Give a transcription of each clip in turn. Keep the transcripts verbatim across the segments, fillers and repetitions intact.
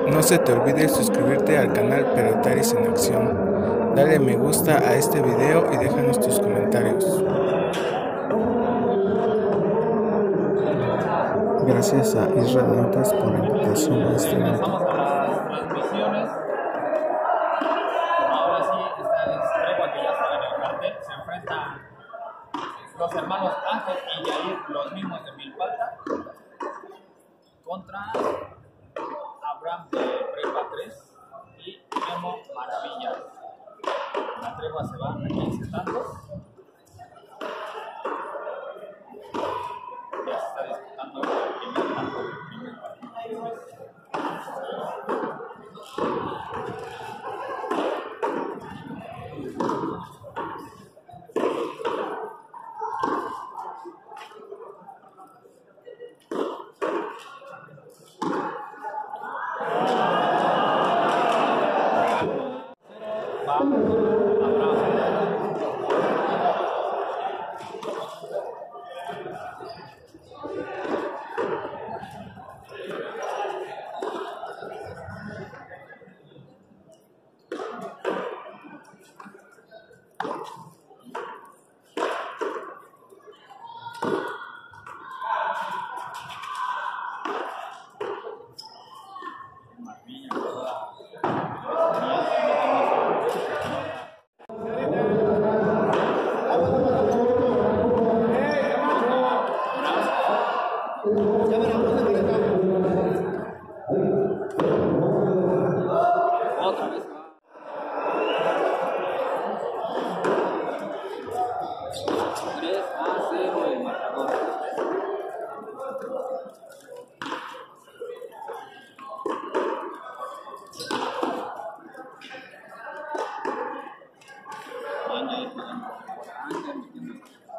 No se te olvide suscribirte al canal Pelotaris en acción. Dale me gusta a este video y déjanos tus comentarios. Gracias a Israelitas por la invitación a este evento. Regresamos a las transmisiones. Ahora sí, esta es tregua que ya estaba en el cartel. Se enfrentan los hermanos Ángel y Jair, los Mimos de Milpalta, contra Abraham de Prepa tres y Memo Maravilla. La tregua se va a quince tantos. Ya se está disputando el primer tanto del primer partido. Otra vez va. tres a cero el marcador. Bien, ahí podemos por Ángel metiendo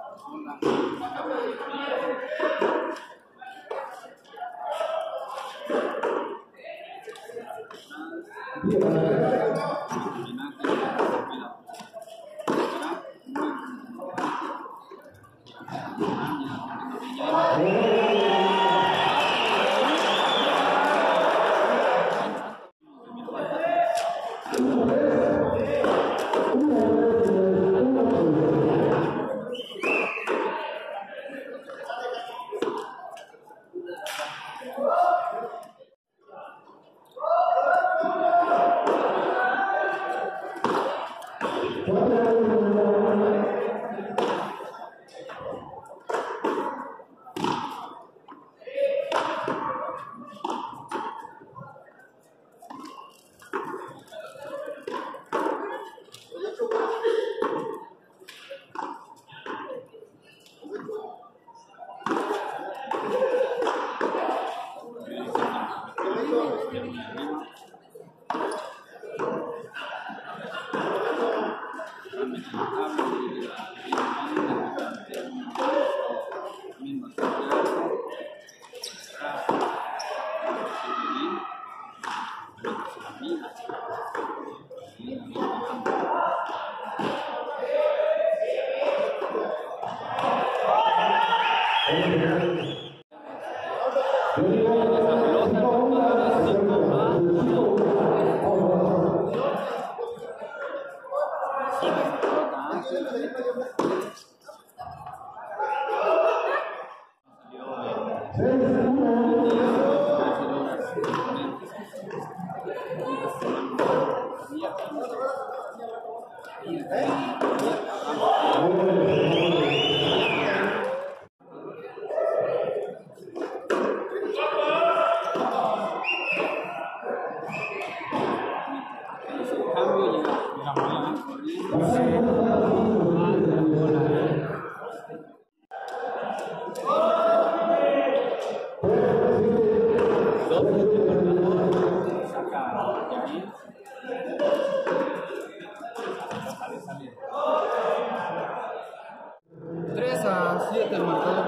tres a siete el marcador.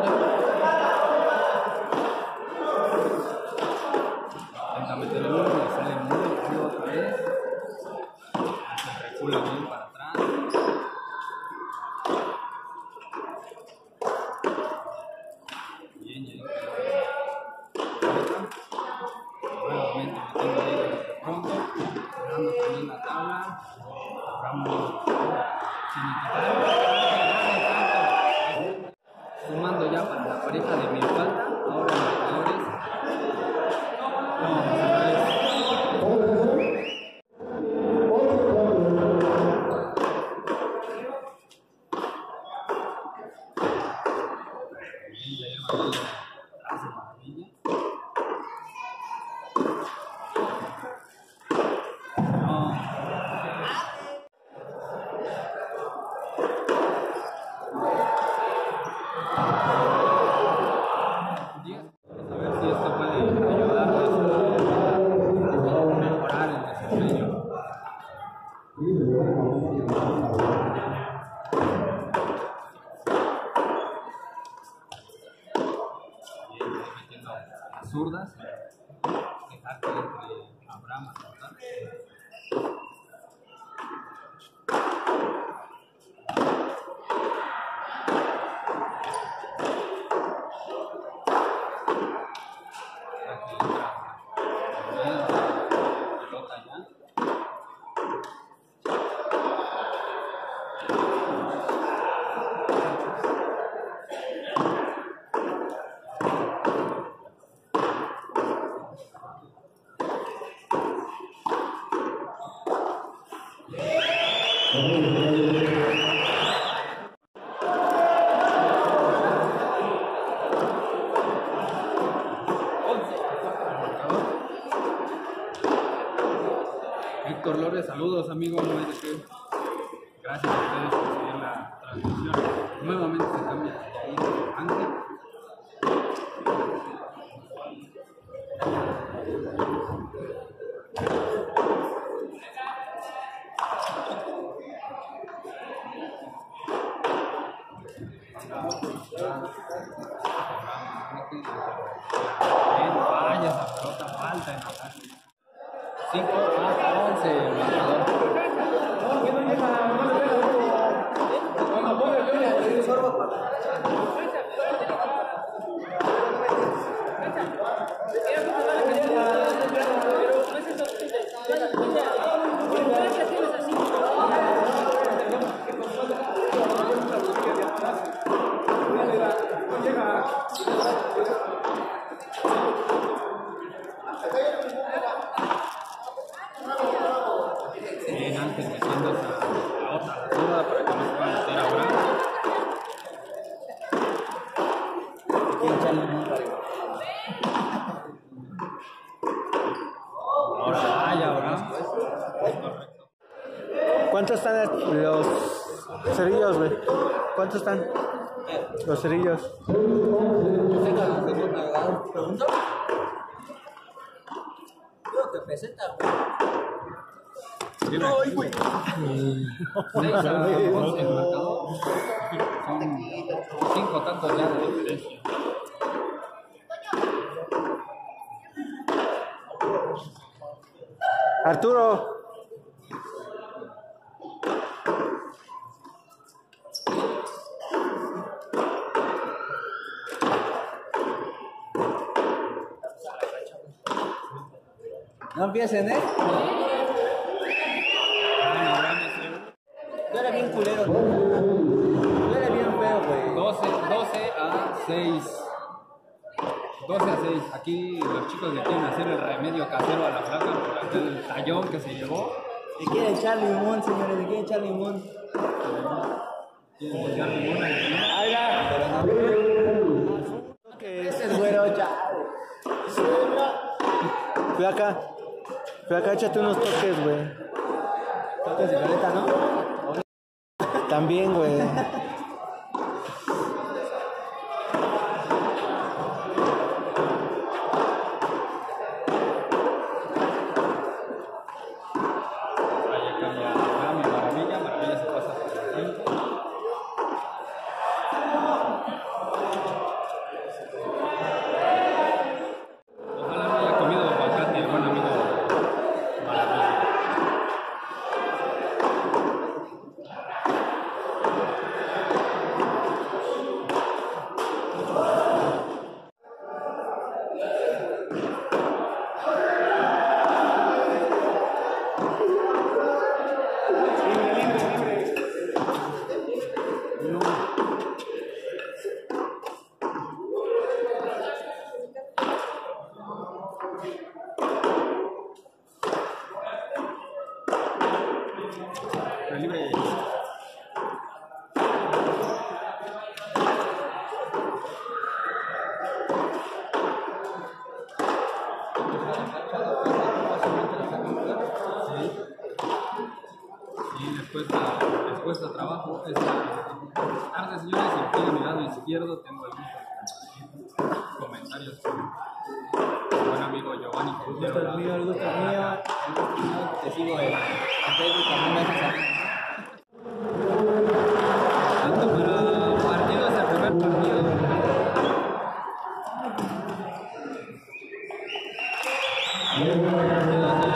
Intenta meter el uno, le sale muy rápido otra vez. Se recula bien para atrás. Bien, ya. en la tabla. Vamos sumando ya para la pareja de mil falta. Ahora los jugadores. Vamos a ver. Hace maravilla. Zurdas, dejar que entre Abraham a tratar. Aquí entra pelota ya. Héctor Lores, saludos amigos, no hay de qué. Gracias a ustedes por seguir la transmisión. Nuevamente se cambia Jair Ángel. Bien, falla esa pelota, falta en ataque. cinco a once el marcador. Bien, Ángel metiendo esa la otra zurda para que no se pueda meter ahora. Ahora vaya, ahora. Correcto. ¿Cuántos están los cerillos, güey? ¿Cuántos están? Los cerillos. ¿Pregunto? Creo que peseta, güey. ¡Ay, güey! seis a once el marcador. Son cinco tantos ya de diferencia. Arturo. No empiecen, ¿eh? Tú eres bien culero, ¿no? Tú eres bien feo, güey. doce a seis. doce a seis. Aquí los chicos le quieren hacer el remedio casero a la flaca por aquel tallón que se llevó. Le quieren echar limón, señores, le quieren echar limón. Quieren echar limón al limón. Habla, pero no. Que ese es güero, chale. Flaca. Flaca, échate unos toques, güey. Toques de violeta, ¿no? También, güey. Vaya, cambia Abraham y Maravilla. Maravilla se pasa por el tiempo. Ojalá no haya comido aguacate, el buen amigo Maravilla. libre. Y después les cuesta trabajo. Es tarde, señores, y aquí a mi lado izquierdo tengo algunos comentarios con mi buen amigo Giovanni. El gusto es mío, el gusto es mío. El gusto es mío. Te sigo en Facebook, también me haces saber. Tanto para partido es el primer partido. Partido,